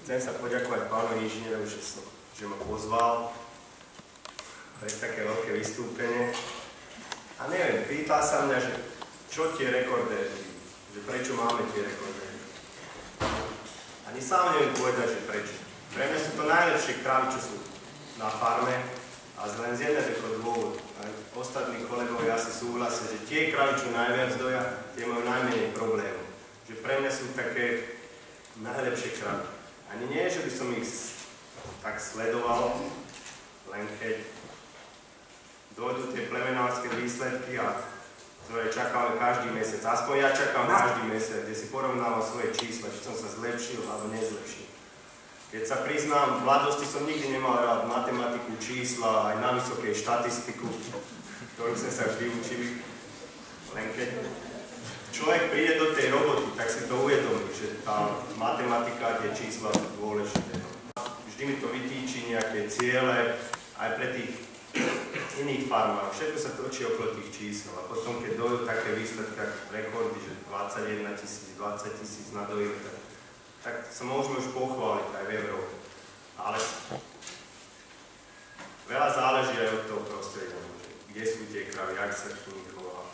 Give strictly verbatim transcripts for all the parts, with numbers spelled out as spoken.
Chcem sa poďakovať pánovi inžinierovi, že, že ma pozval pre také veľké vystúpenie. A neviem, pýtal sa mňa, že čo tie rekordéry, že prečo máme tie rekordéry. Ani sám neviem povedať, že prečo. Pre mňa sú to najlepšie krávy, čo sú na farme a len z jedného dôvodu. Aj ostatní kolegovia asi súhlasia, že tie krávy, čo najviac doja, tie majú najmenej problémov. Že pre mňa sú také najlepšie krávy. Ani nie, že by som ich tak sledoval, len keď dojdú tie plemenárske výsledky, a ktoré čakáme každý mesiac. Aspoň ja čakám každý mesiac, kde si porovnávam svoje čísla, či som sa zlepšil alebo nezlepšil. Keď sa priznám, v mladosti som nikdy nemal rád matematiku, čísla, aj na vysokej štatistiku, ktorú sme sa vždy učili. Len keď človek príde do tej roboty, tak si to uvedomí, že tá matematika, tie čísla sú dôležité. Vždy mi to vytýči nejaké ciele, aj pre tých iných farmárov. Všetko sa točí okolo tých čísel. A potom, keď dojdú také výsledky, rekordy, že dvadsaťjeden tisíc, dvadsať tisíc nadojili, tak, tak sa môžeme už pochváliť aj v Európe. Ale veľa záleží aj od toho prostredia, kde sú tie kravy, jak sa k nich chová.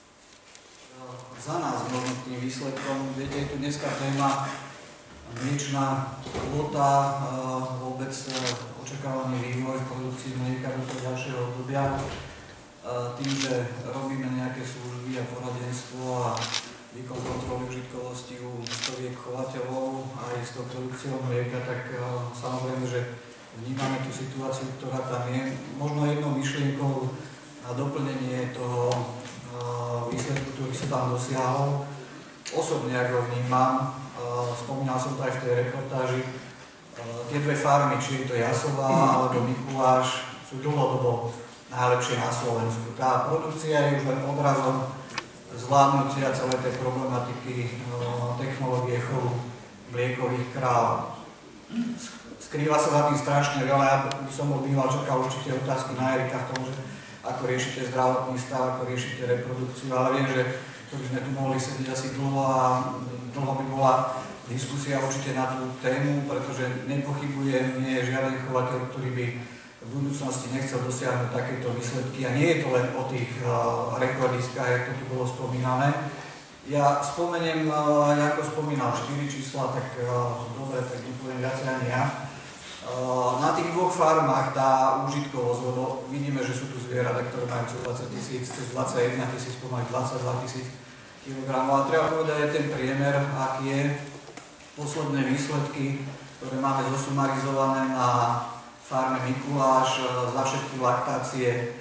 Za nás možno tým výsledkom, viete, je tu dneska téma mliečna kvóta, vôbec očakávaný vývoj v produkcii mlieka do toho ďalšieho obdobia. Tým, že robíme nejaké služby a poradenstvo a výkon kontroly užitkovosti u stoviek chovateľov aj s tou produkciou mlieka, tak samozrejme, že vnímame tú situáciu, ktorá tam je. Možno jednou myšlienkou na doplnenie toho výsledku, ktorý sa tam dosiahol. Osobne, ako ho vnímam, spomínal som to aj v tej reportáži, tie dve farmy, či je to Jasová alebo Mikuláš, sú dlhodobo najlepšie na Slovensku. Tá produkcia je už len obrazom zvládnutia celej tej problematiky technológie chovu mliekových kráv. Skrýva sa za tým strašne veľa. Ja by som bol býval čakal určite otázky na Erika v tom, že ako riešite zdravotný stav, ako riešite reprodukciu, ale viem, že to by sme tu mohli sedieť asi dlho a dlho by bola diskusia určite na tú tému, pretože nepochybujem, nie je žiaden chovateľ, ktorý by v budúcnosti nechcel dosiahnuť takéto výsledky, a nie je to len o tých uh, rekordistkách, jak to tu bolo spomínané. Ja spomeniem, uh, ako spomínal, štyri čísla, tak uh, dobre, tak nepoviem viacej ani ja. Na tých dvoch farmách tá užitkovosť, lebo vidíme, že sú tu zvieratá, ktoré majú cez dvadsať tisíc, cez dvadsaťjeden tisíc, pomaly dvadsaťdva tisíc kilogramov. A treba povedať aj ten priemer, aký je. Posledné výsledky, ktoré máme zosumarizované na farme Mikuláš za všetky laktácie,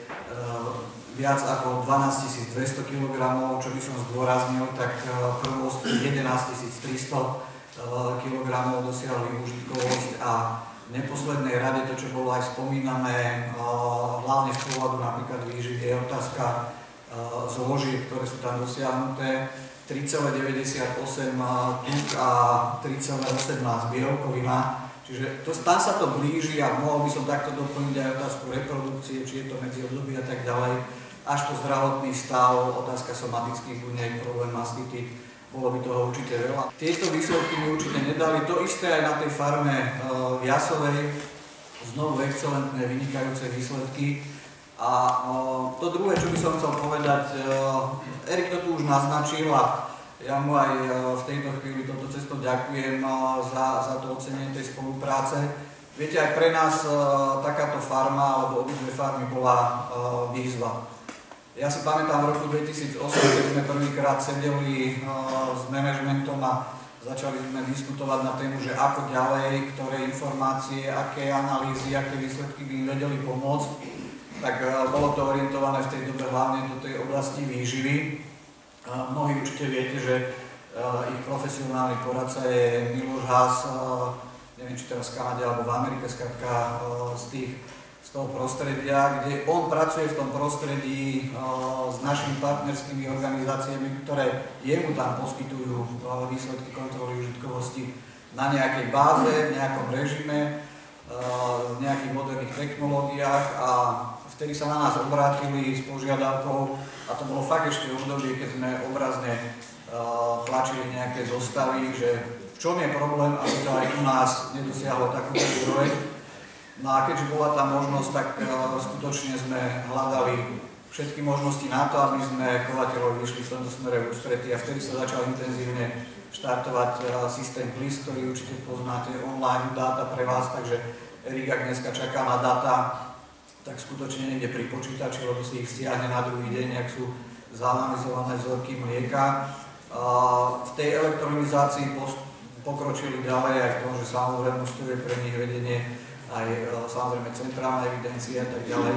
viac ako dvanásť tisíc dvesto kilogramov, čo by som zdôraznil, tak prvost jedenásť tisíc tristo kilogramov dosiahli užitkovosť. A v neposlednej rade to, čo bolo aj spomínané, hlavne z pohľadu napríklad výživy, je otázka zložiek, ktoré sú tam dosiahnuté. tri celé deväťdesiatosem tuk a tri celé osemnásť bielkovina. Čiže to, tam sa to blíži a mohol by som takto doplniť aj otázku reprodukcie, či je to medzi období a tak ďalej. Až po zdravotný stav, otázka somatických buniek, problém mastity. Bolo by toho určite veľa. Tieto výsledky mi určite nedali. To isté aj na tej farme uh, v Jasovej. Znovu excelentné, vynikajúce výsledky. A uh, to druhé, čo by som chcel povedať, uh, Erik to tu už naznačil a ja mu aj uh, v tejto chvíli toto cesto ďakujem uh, za, za to ocenenie tej spolupráce. Viete, aj pre nás uh, takáto farma, alebo obidve farmy bola uh, výzva. Ja si pamätám v roku dvetisícosem, keď sme prvýkrát sedeli uh, s manažmentom a začali sme diskutovať na tému, že ako ďalej, ktoré informácie, aké analýzy, aké výsledky by im vedeli pomôcť. Tak uh, bolo to orientované v tej dobe hlavne do tej oblasti výživy. Uh, mnohí určite viete, že uh, ich profesionálny poradca je Miloš Haas, uh, neviem či teraz v Kanade alebo v Amerike, skrátka uh, z tých z toho prostredia, kde on pracuje v tom prostredí uh, s našimi partnerskými organizáciami, ktoré jemu tam poskytujú uh, výsledky kontroly užitkovosti na nejakej báze, v nejakom režime, uh, v nejakých moderných technológiách, a vtedy sa na nás obrátili s požiadavkou, a to bolo fakt ešte v období, keď sme obrazne uh, tlačili nejaké zostavy, že v čom je problém, aby to aj u nás nedosiahlo takúto úroveň. No a keďže bola tá možnosť, tak skutočne sme hľadali všetky možnosti na to, aby sme chovateľov vyšli v tomto smere ústretí a vtedy sa začal intenzívne štartovať systém Bliss, ktorý určite poznáte, online dáta pre vás, takže Erik, ak dneska čaká na dáta, tak skutočne niekde pri počítači, lebo si ich stiahne na druhý deň, ak sú zanalizované vzorky mlieka. V tej elektronizácii pokročili ďalej aj v tom, že samozrejme stojí pre nich vedenie aj samozrejme centrálna evidencia a tak ďalej.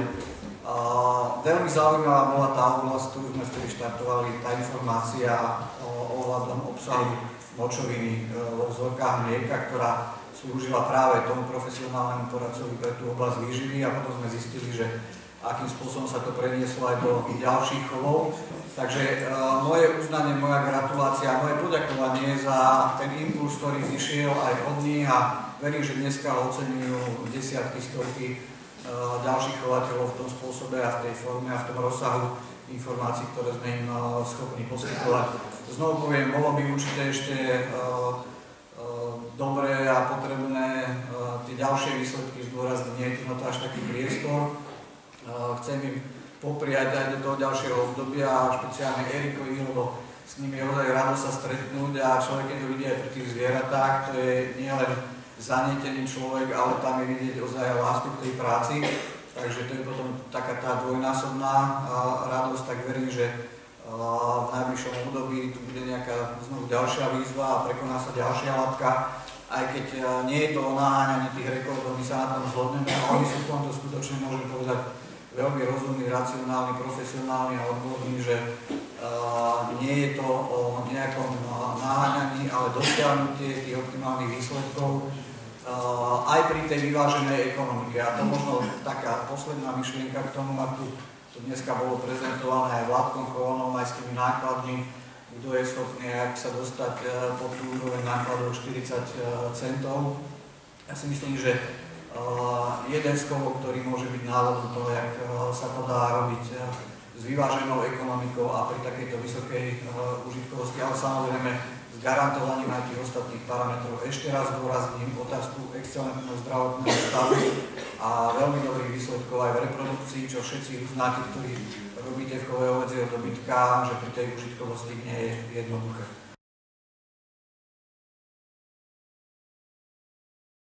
Veľmi zaujímavá bola tá oblasť, ktorú sme vtedy štartovali, tá informácia ohľadom obsahu močoviny vo vzorkách mlieka, ktorá slúžila práve tomu profesionálnemu poradcovi pre tú oblasť výživy a potom sme zistili, že akým spôsobom sa to prenieslo aj do ďalších chovov. Takže uh, moje uznanie, moja gratulácia, moje poďakovanie za ten impuls, ktorý zišiel aj od nich a verím, že dneska oceňujú desiatky, stovky uh, ďalších chovateľov v tom spôsobe a v tej forme a v tom rozsahu informácií, ktoré sme im uh, schopní poskytovať. Znovu poviem, bolo by určite ešte uh, uh, dobré a potrebné uh, tie ďalšie výsledky zdôrazniť, nie je tu na to až taký priestor. Uh, chcem im popriať aj do toho ďalšieho obdobia a špeciálne Erikovi, lebo s nimi je ozaj rado sa stretnúť a človek, keď to vidí aj pri tých zvieratách, to je nielen zanietený človek, ale tam je vidieť ozaj aj lásku k tej práci. Takže to je potom taká tá dvojnásobná radosť, tak verím, že v najbližšom období tu bude nejaká znovu ďalšia výzva a prekoná sa ďalšia latka. Aj keď nie je to o naháňanie tých rekordov, my sa na tom zhodneme, ale oni sú v tomto skutočne, môžem povedať, veľmi rozumný, racionálny, profesionálny a odborný, že uh, nie je to o nejakom uh, naháňaní, ale dosiahnutie tých optimálnych výsledkov uh, aj pri tej vyváženej ekonomike. A to možno taká posledná myšlienka k tomu, a tu to dneska bolo prezentované aj Vládkom Chovanom, aj s tými nákladmi, kto je schopný, ak sa dostať uh, pod tú úroveň nákladov štyridsať centov. Ja si myslím, že Uh, jeden z chovov, ktorý môže byť návodom toho, jak uh, sa to dá robiť uh, s vyváženou ekonomikou a pri takejto vysokej uh, užitkovosti, ale samozrejme s garantovaním aj tých ostatných parametrov. Ešte raz dôrazním otázku excelentného zdravotného stavu a veľmi dobrých výsledkov aj v reprodukcii, čo všetci uznáte, ktorí robíte v chove hovädzieho dobytka, že pri tej užitkovosti nie je jednoduché.